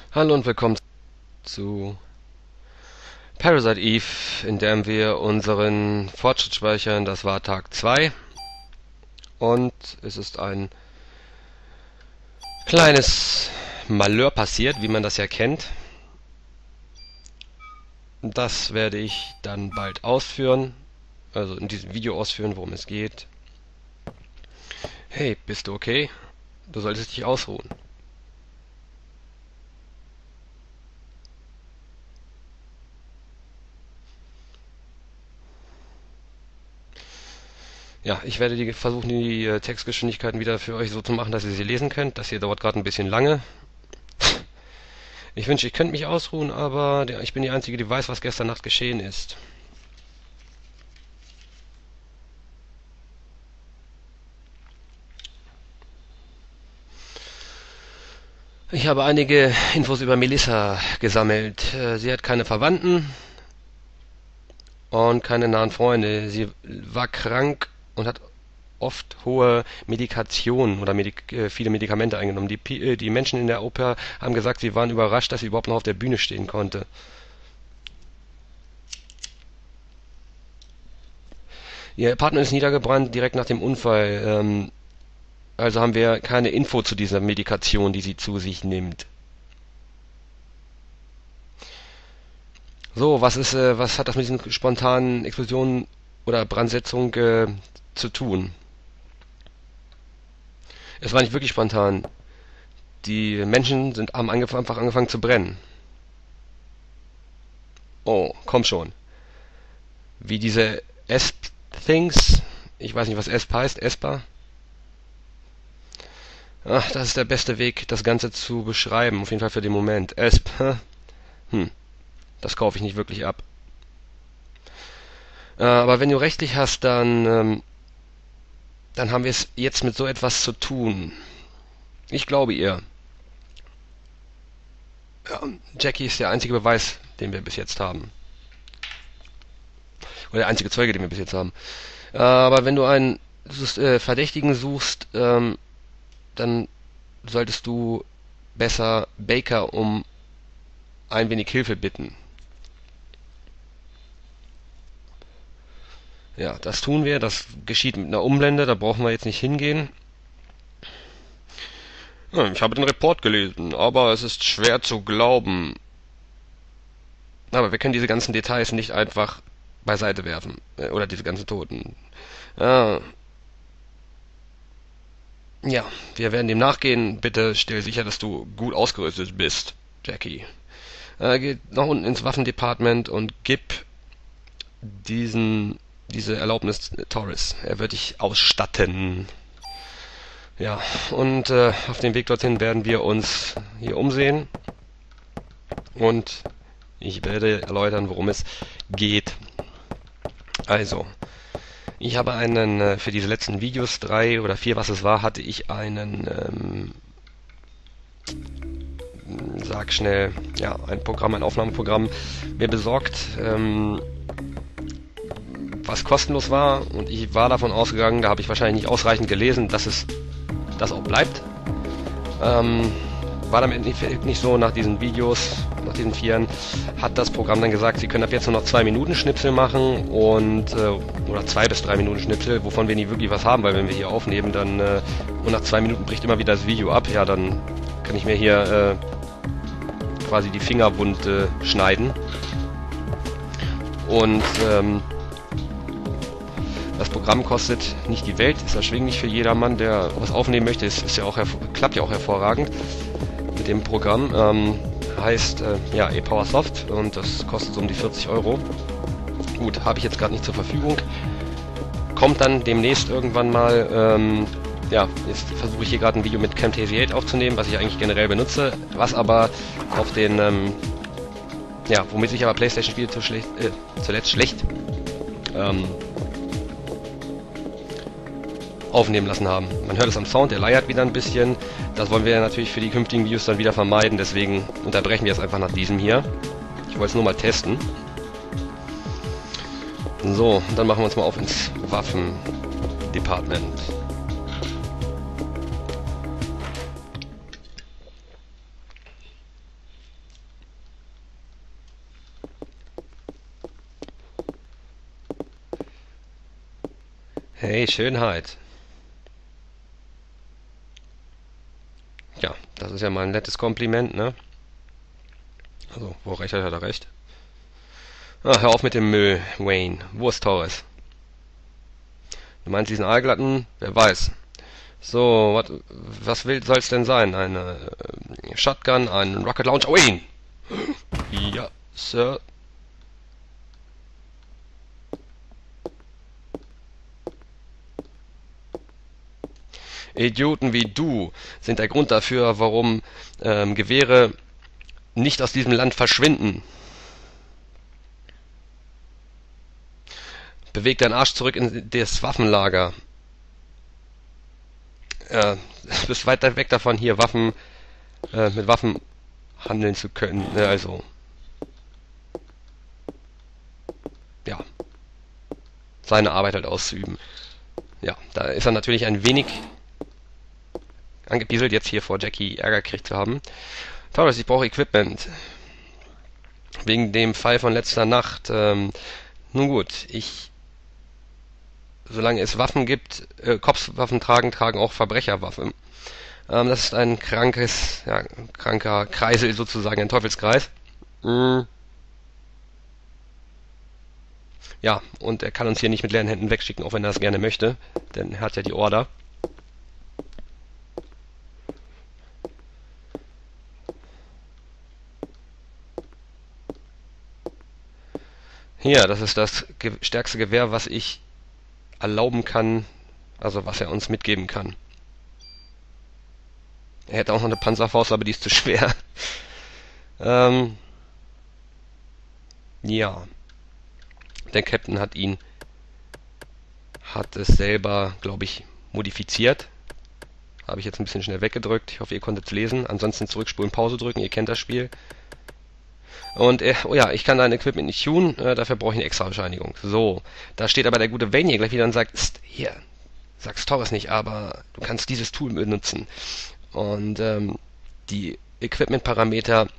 Hallo und willkommen zu Parasite Eve, in dem wir unseren Fortschritt speichern. Das war Tag 2 und es ist ein kleines Malheur passiert, wie man das ja kennt. Das werde ich dann bald ausführen, also in diesem Video ausführen, worum es geht. Hey, bist du okay? Du solltest dich ausruhen. Ja, ich werde versuchen, die Textgeschwindigkeiten wieder für euch so zu machen, dass ihr sie lesen könnt. Das hier dauert gerade ein bisschen lange. Ich wünschte, ich könnte mich ausruhen, aber ich bin die Einzige, die weiß, was gestern Nacht geschehen ist. Ich habe einige Infos über Melissa gesammelt. Sie hat keine Verwandten und keine nahen Freunde. Sie war krank und hat oft hohe Medikationen oder viele Medikamente eingenommen. Die Menschen in der Oper haben gesagt, sie waren überrascht, dass sie überhaupt noch auf der Bühne stehen konnte. Ihr Partner ist niedergebrannt direkt nach dem Unfall. Also haben wir keine Info zu dieser Medikation, die sie zu sich nimmt. So, was hat das mit diesen spontanen Explosionen oder Brandsetzung zu tun? Es war nicht wirklich spontan. Die Menschen haben einfach angefangen zu brennen. Oh, komm schon. Wie diese Esp-Things. Ich weiß nicht, was Esp heißt. Esper? Ach, das ist der beste Weg, das Ganze zu beschreiben. Auf jeden Fall für den Moment. Esp. Hm, das kaufe ich nicht wirklich ab. Aber wenn du rechtlich hast, dann haben wir es jetzt mit so etwas zu tun. Ich glaube ihr. Ja, Jackie ist der einzige Beweis, den wir bis jetzt haben. Oder der einzige Zeuge, den wir bis jetzt haben. Aber wenn du einen Verdächtigen suchst, dann solltest du besser Baker um ein wenig Hilfe bitten. Ja, das tun wir. Das geschieht mit einer Umblende. Da brauchen wir jetzt nicht hingehen. Ja, ich habe den Report gelesen, aber es ist schwer zu glauben. Aber wir können diese ganzen Details nicht einfach beiseite werfen. Oder diese ganzen Toten. Ja, ja, wir werden dem nachgehen. Bitte stell sicher, dass du gut ausgerüstet bist, Jackie. Geh nach unten ins Waffendepartment und gib diese Erlaubnis Torres. Er wird dich ausstatten. Ja, und auf dem Weg dorthin werden wir uns hier umsehen und ich werde erläutern, worum es geht. Also, ich habe für diese letzten Videos, 3 oder 4, was es war, hatte ich sag schnell, ja, ein Aufnahmeprogramm mir besorgt, was kostenlos war und ich war davon ausgegangen, da habe ich wahrscheinlich nicht ausreichend gelesen, dass es das auch bleibt. War damit nicht so nach diesen Videos, nach diesen 4, hat das Programm dann gesagt, sie können ab jetzt nur noch 2 Minuten Schnipsel machen und oder 2 bis 3 Minuten Schnipsel, wovon wir nie wirklich was haben, weil wenn wir hier aufnehmen, dann und nach 2 Minuten bricht immer wieder das Video ab, ja, dann kann ich mir hier quasi die Finger wund schneiden. Und das Programm kostet nicht die Welt, ist erschwinglich für jedermann, der was aufnehmen möchte. Ist ja auch klappt ja auch hervorragend mit dem Programm. Heißt ja ePowerSoft und das kostet so um die 40 Euro. Gut, habe ich jetzt gerade nicht zur Verfügung. Kommt dann demnächst irgendwann mal. Ja, jetzt versuche ich hier gerade ein Video mit Camtasia 8 aufzunehmen, was ich eigentlich generell benutze, was aber auf den ja, womit sich aber PlayStation-Spiele zuletzt schlecht aufnehmen lassen haben. Man hört es am Sound, der leiert wieder ein bisschen. Das wollen wir natürlich für die künftigen Videos dann wieder vermeiden, deswegen unterbrechen wir es einfach nach diesem hier. Ich wollte es nur mal testen. So, und dann machen wir uns mal auf ins Waffendepartment. Hey, Schönheit. Ja, das ist ja mal ein nettes Kompliment, ne? Also, wo recht hat er recht. Ah, hör auf mit dem Müll, Wayne. Wo ist Torres? Du meinst diesen Aalglatten? Wer weiß. So, was soll's denn sein? Eine Shotgun, ein Rocket Launcher. Wayne! Ja, Sir. Idioten wie du sind der Grund dafür, warum Gewehre nicht aus diesem Land verschwinden. Beweg deinen Arsch zurück in das Waffenlager. Du bist weiter weg davon, hier mit Waffen handeln zu können. Also, ja, seine Arbeit halt auszuüben. Ja, da ist er natürlich ein wenig angepieselt, jetzt hier vor Jackie Ärger gekriegt zu haben. Torres, ich brauche Equipment. Wegen dem Fall von letzter Nacht. Nun gut, solange es Waffen gibt, Kopfwaffen tragen auch Verbrecherwaffen. Das ist ein kranker Kreisel sozusagen, ein Teufelskreis. Ja, und er kann uns hier nicht mit leeren Händen wegschicken, auch wenn er es gerne möchte, denn er hat ja die Order. Hier, das ist das stärkste Gewehr, was ich erlauben kann, also was er uns mitgeben kann. Er hätte auch noch eine Panzerfaust, aber die ist zu schwer. Ja. Der Captain hat es selber, glaube ich, modifiziert. Habe ich jetzt ein bisschen schnell weggedrückt. Ich hoffe, ihr konntet es lesen. Ansonsten zurückspulen, Pause drücken. Ihr kennt das Spiel. Und, oh ja, ich kann dein Equipment nicht tunen. Dafür brauche ich eine extra Bescheinigung. So, da steht aber der gute Wayne hier gleich wieder und sagt, hier, sag's Torres nicht, aber du kannst dieses Tool benutzen. Und, die Equipment-Parameter,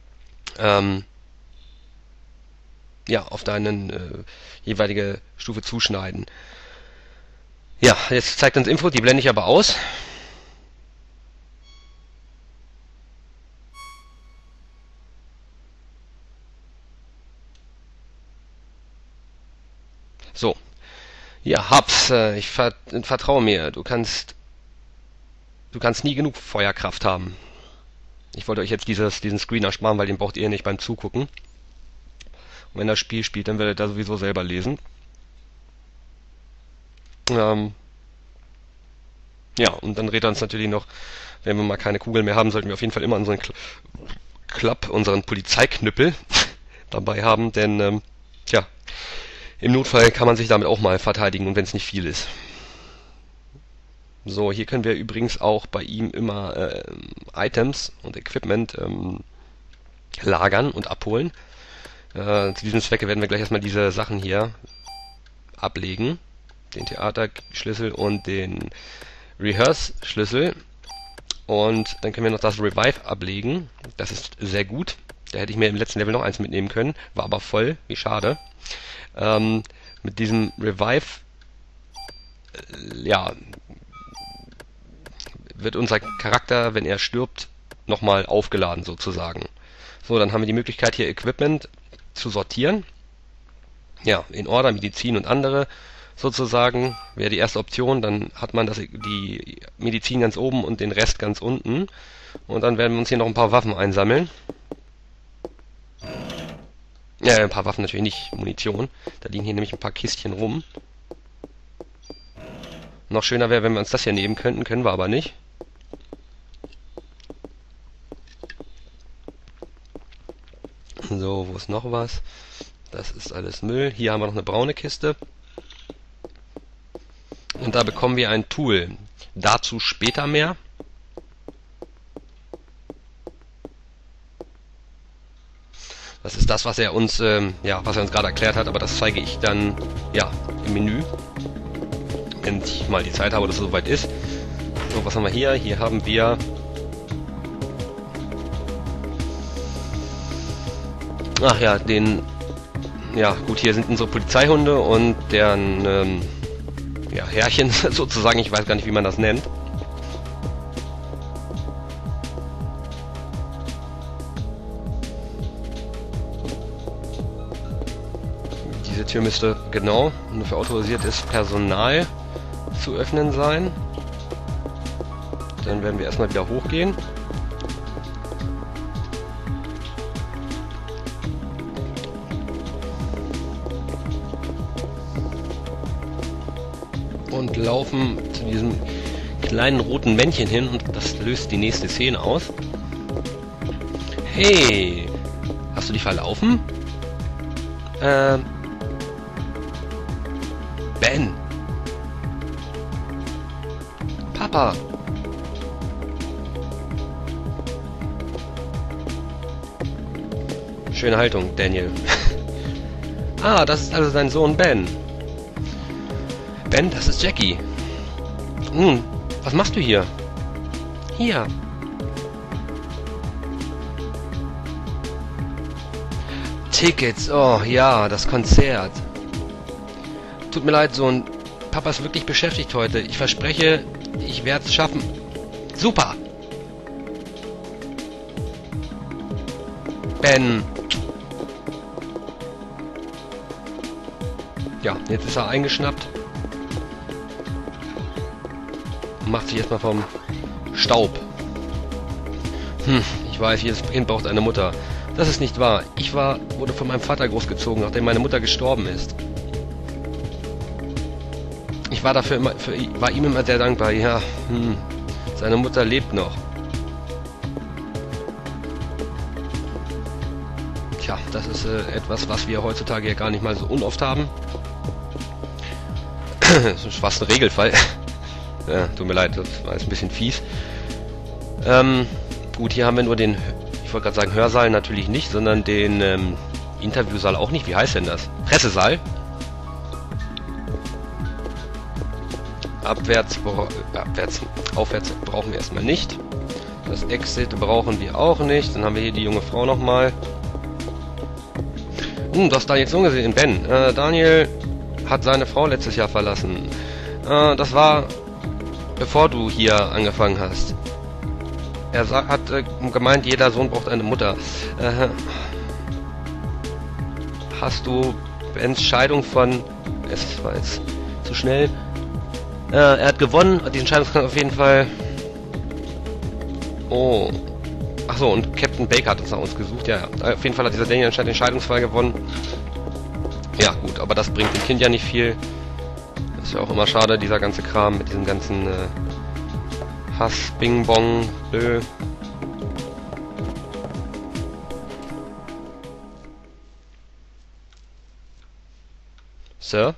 ja, auf deine jeweilige Stufe zuschneiden. Ja, jetzt zeigt uns Info, die blende ich aber aus. So. Ja, hab's. Ich vertraue mir. Du kannst nie genug Feuerkraft haben. Ich wollte euch jetzt diesen Screen ersparen, weil den braucht ihr nicht beim Zugucken. Und wenn das Spiel spielt, dann werdet ihr da sowieso selber lesen. Ja, und dann rät er uns natürlich noch, wenn wir mal keine Kugel mehr haben, sollten wir auf jeden Fall immer unseren unseren Polizeiknüppel dabei haben, denn tja, im Notfall kann man sich damit auch mal verteidigen und wenn es nicht viel ist. So, hier können wir übrigens auch bei ihm immer Items und Equipment lagern und abholen. Zu diesem Zwecke werden wir gleich erstmal diese Sachen hier ablegen. Den Theaterschlüssel und den Rehearse-Schlüssel. Und dann können wir noch das Revive ablegen. Das ist sehr gut. Da hätte ich mir im letzten Level noch eins mitnehmen können. War aber voll. Wie schade. Mit diesem Revive ja, wird unser Charakter, wenn er stirbt, nochmal aufgeladen sozusagen. So, dann haben wir die Möglichkeit hier Equipment zu sortieren. Ja, in Order, Medizin und andere sozusagen wäre die erste Option. Dann hat man die Medizin ganz oben und den Rest ganz unten. Und dann werden wir uns hier noch ein paar Waffen einsammeln. Ja, ein paar Waffen natürlich nicht, Munition. Da liegen hier nämlich ein paar Kistchen rum. Noch schöner wäre, wenn wir uns das hier nehmen könnten, können wir aber nicht. So, wo ist noch was? Das ist alles Müll. Hier haben wir noch eine braune Kiste. Und da bekommen wir ein Tool. Dazu später mehr. Das ist das, was er uns gerade erklärt hat, aber das zeige ich dann, ja, im Menü. Wenn ich mal die Zeit habe, dass es soweit ist. So, was haben wir hier? Hier haben wir ach ja, ja gut, hier sind unsere Polizeihunde und deren ja, Härchen sozusagen, ich weiß gar nicht, wie man das nennt. Diese Tür müsste genau nur für autorisiertes Personal zu öffnen sein. Dann werden wir erstmal wieder hochgehen. Und laufen zu diesem kleinen roten Männchen hin und das löst die nächste Szene aus. Hey, hast du dich verlaufen? Ben. Papa. Schöne Haltung, Daniel. Ah, das ist also sein Sohn Ben. Ben, das ist Jackie. Nun, was machst du hier? Hier. Tickets, oh ja, das Konzert. Tut mir leid, Sohn. Papa ist wirklich beschäftigt heute. Ich verspreche, ich werde es schaffen. Super. Ben. Ja, jetzt ist er eingeschnappt. Macht sich erstmal vom Staub. Ich weiß, jedes Kind braucht eine Mutter. Das ist nicht wahr. Wurde von meinem Vater großgezogen, nachdem meine Mutter gestorben ist. Ich war war ihm immer sehr dankbar. Ja, seine Mutter lebt noch. Tja, das ist etwas, was wir heutzutage ja gar nicht mal so unoft haben. Das ist fast ein Regelfall. Ja, tut mir leid, das war jetzt ein bisschen fies. Gut, hier haben wir nur den, ich wollte gerade sagen Hörsaal natürlich nicht, sondern den Interviewsaal auch nicht. Wie heißt denn das? Pressesaal. Aufwärts brauchen wir erstmal nicht. Das Exit brauchen wir auch nicht. Dann haben wir hier die junge Frau nochmal. Du hast Daniels Sohn gesehen, Ben. Daniel hat seine Frau letztes Jahr verlassen. Das war bevor du hier angefangen hast. Er hat gemeint, jeder Sohn braucht eine Mutter. Hast du Bens Scheidung von... Es war jetzt zu schnell. Er hat gewonnen, diesen Scheidungskampf auf jeden Fall. Oh. Achso, und Captain Baker hat uns nach uns gesucht. Ja, auf jeden Fall hat dieser Daniel anscheinend den Scheidungsfall gewonnen. Ja, gut, aber das bringt dem Kind ja nicht viel. Das ist ja auch immer schade, dieser ganze Kram mit diesem ganzen Hass, Bing Bong, Bö. Sir?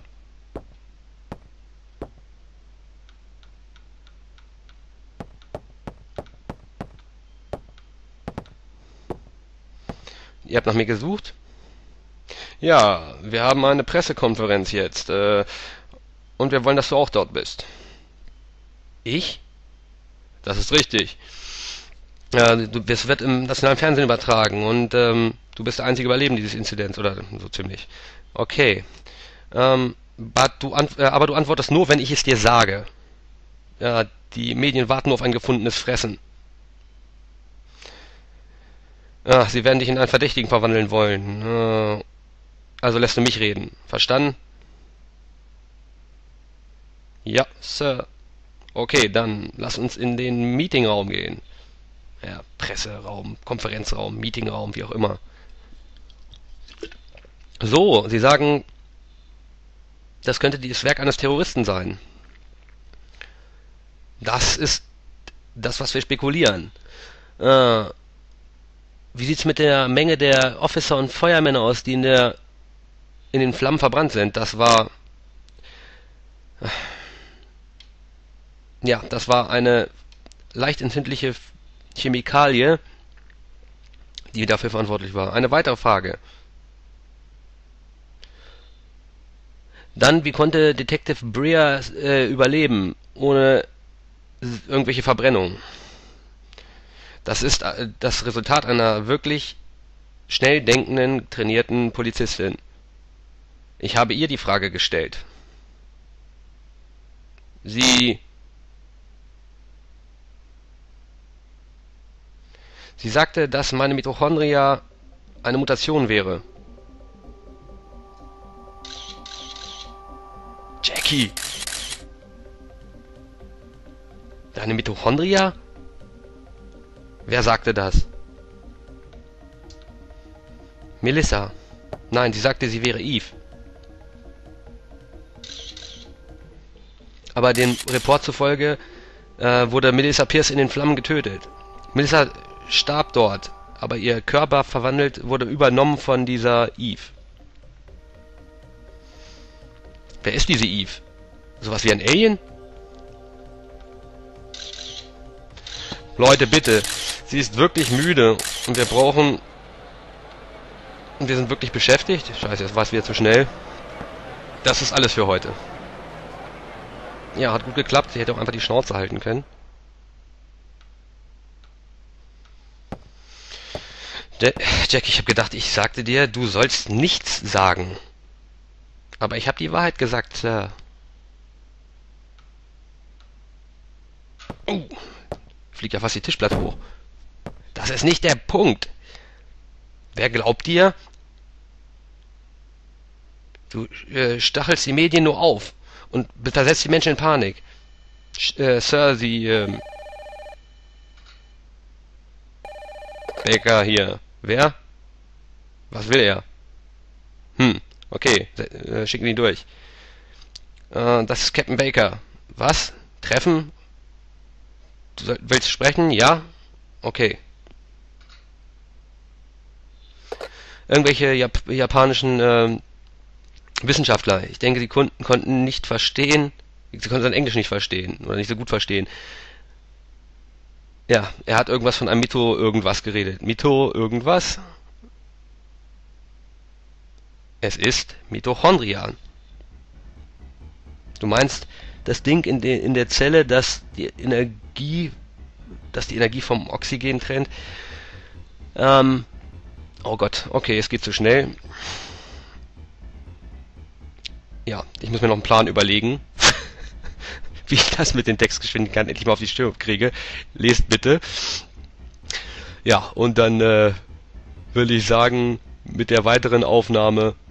Ihr habt nach mir gesucht? Ja, wir haben eine Pressekonferenz jetzt. Und wir wollen, dass du auch dort bist. Ich? Das ist richtig. Das wird im nationalen Fernsehen übertragen und du bist der einzige Überlebende dieses Inzidents, oder so ziemlich. Okay. Aber du antwortest nur, wenn ich es dir sage. Ja, die Medien warten nur auf ein gefundenes Fressen. Sie werden dich in einen Verdächtigen verwandeln wollen. Also lässt du mich reden. Verstanden? Ja, Sir. Okay, dann lass uns in den Meetingraum gehen. Ja, Presseraum, Konferenzraum, Meetingraum, wie auch immer. So, Sie sagen, das könnte das Werk eines Terroristen sein. Das ist das, was wir spekulieren. Wie sieht's mit der Menge der Officer und Feuermänner aus, die in den Flammen verbrannt sind? Das war eine leicht entzündliche Chemikalie, die dafür verantwortlich war. Eine weitere Frage. Dann, wie konnte Detective Breer überleben, ohne irgendwelche Verbrennungen? Das ist das Resultat einer wirklich schnell denkenden, trainierten Polizistin. Ich habe ihr die Frage gestellt. Sie sagte, dass meine Mitochondria eine Mutation wäre. Jackie! Deine Mitochondria? Wer sagte das? Melissa. Nein, sie sagte, sie wäre Eve. Aber dem Report zufolge wurde Melissa Pierce in den Flammen getötet. Melissa starb dort, aber ihr Körper wurde übernommen von dieser Eve. Wer ist diese Eve? Sowas wie ein Alien? Leute, bitte. Sie ist wirklich müde und wir sind wirklich beschäftigt. Scheiße, jetzt war es wieder zu schnell. Das ist alles für heute. Ja, hat gut geklappt. Sie hätte auch einfach die Schnauze halten können. Jack, ich habe gedacht, ich sagte dir, du sollst nichts sagen. Aber ich habe die Wahrheit gesagt, Sir. Fliegt ja fast die Tischplatte hoch. Das ist nicht der Punkt. Wer glaubt dir? Du stachelst die Medien nur auf und versetzt die Menschen in Panik. Sir, Sie... Baker hier. Wer? Was will er? Okay. Schicken ihn durch. Das ist Captain Baker. Was? Treffen? Du willst sprechen? Ja? Okay. Irgendwelche japanischen Wissenschaftler. Ich denke, sie konnten nicht verstehen. Sie konnten sein Englisch nicht verstehen. Oder nicht so gut verstehen. Ja, er hat irgendwas von einem Mito-Irgendwas geredet. Mito-Irgendwas? Es ist Mitochondria. Du meinst, das Ding in der Zelle, das die Energie vom Oxygen trennt? Oh Gott, okay, es geht zu schnell. Ja, ich muss mir noch einen Plan überlegen, wie ich das mit den Textgeschwindigkeiten endlich mal auf die Stirn kriege. Lest bitte. Ja, und dann würde ich sagen, mit der weiteren Aufnahme